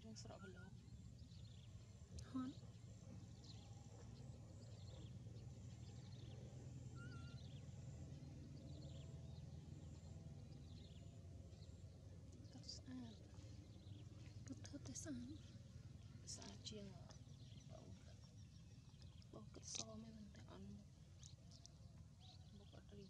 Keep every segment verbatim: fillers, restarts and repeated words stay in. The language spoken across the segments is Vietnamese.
riêng sọt vào lỗ hot cắt sạn cắt thớt tới sáng sạn chiên bầu bầu cắt so mấy vấn đề ăn bầu cắt đi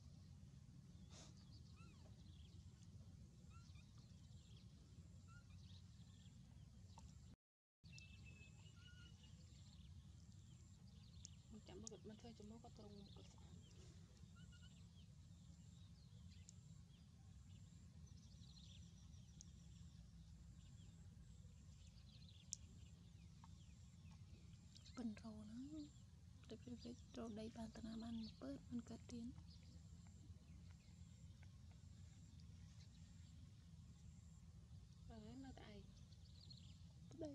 mình chạm bầu cắt mình thuê cho bầu cắt rong cắt sạn phần rau nó được việc rau đầy bàn tana man bớtมันเกิดเตียน rồi nó tại đây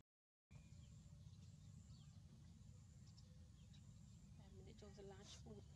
mình để cho salad chuột